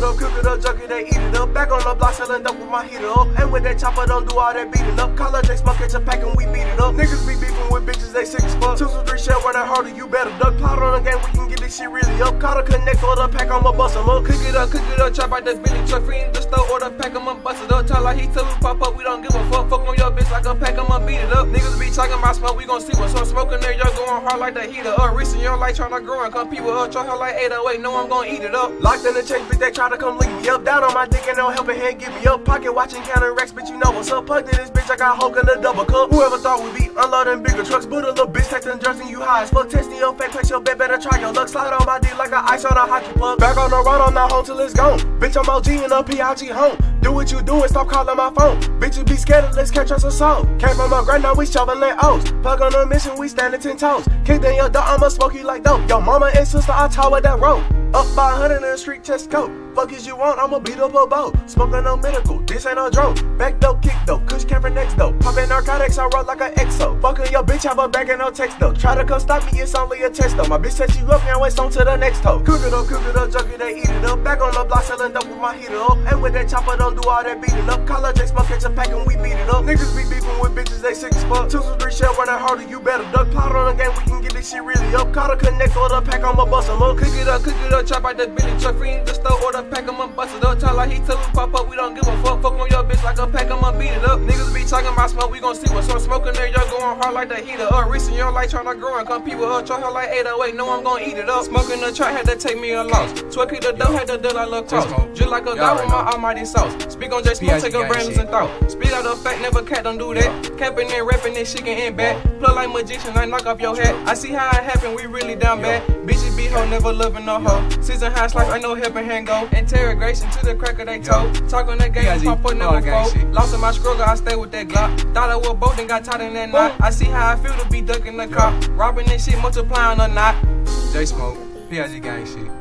cook it up, junkie, they eat it up. Back on the block, selling dope with my heater up. And with that chopper, don't do all that beating up. Call up, they smoke, catch a pack, and we beat it up. Niggas be beefing with bitches, they sick as fuck. 2 to 3 shell running harder, you better duck. Plot on the game, we can get this shit really up. Call the connect, order pack, I'ma bust 'em up. Cook it up, chop out that Billy truck. Free in the store, order pack, I'ma bust it up. Tell like he till we pop up, we don't give a fuck. Fuck on your bitch like a pack, I'ma beat it up. Niggas be talking about smoke, we gon' see what's up. Smoking there, y'all going hard like the heater up. Recent, your light tryna grow and come people up. Try her like 808, know I'm gon' eat it up. Locked in the chase, bitch, they try to come leave me up. Down on my dick and don't help a hand, give me up. Pocket watching counter racks, bitch, you know what's up. Plugged in this bitch, I got Hulk in the double cup. Whoever thought we'd be unloading bigger trucks, but a little bitch texting Jersey, you high as fuck. Testing your fake, place your bet, better try your luck. Slide on my dick like a ice on a hockey puck. Back on the road, I'm not home till it's gone. Bitch, I'm OG and a PIG home. Do what you do and stop calling my phone. Bitches be scared, let's catch us a soul. Came from a grind, now we shoveling O's. Plug on a mission, we standing 10 toes. Kicked in your door, I'ma smoke you like dope. Yo, mama and sister, I tower that road. Up 500 in the street, chest coat. Fuck as you want, I'ma beat up a boat. Smoking no medical, this ain't no drone. Back dope, kick dope, kush came from next dope. Poppin' narcotics, I roll like an EXO. Fuckin' your bitch, have a bag and no text though. Try to come stop me, it's only a test though. My bitch said she up, now it's on to the next hoe. Cook it up, junkie, they eat it up. Back on the block, selling dope with my heater up. And with that chopper, don't do all that beating up. Call up, they smoke, catch a pack, and we beat it up. Niggas be beefing with bitches, they sick as fuck. 2 to 3 shell running harder, you better duck. Plot on the game, we can get this shit really up. Call the connect, order pack, I'ma bust 'em up. Cook it up, chop out that Billy truck. Free in the store, order pack, I'ma bust it up. Tell like he till we pop up, we don't give a fuck. Fuck on your bitch like a pack, I'ma beat it up. Niggas be talking about smoke, we gon' see what's up. Smoking there, y'all going hard like the heater up. Recent, your light tryna grow and come people up. Try her like 808, know I'm gon' eat it up. Smoking the track, had to take me a loss. 12 kick the dough, had to do like Lil Cross. Just like a guy with my almighty sauce. Speak on J Smoke, take a brand and thought. Spit out a fact, never cat, don't do that. Capping and rapping this shit can end back. Plug like magician, I knock off your hat. I see how it happen, we really down bad. Bitches be hoe, never loving no hoe. Season high slice, I know helping hand go. Interrogation to the crack of they toe. Talk on that game, pop up never fold. Lost in my struggle, I stay with that Glock. Thought I was both and got tied in that knot. I see how I feel to be ducking the cop. Robbing this shit, multiplying or not. J Smoke, PIG gang shit.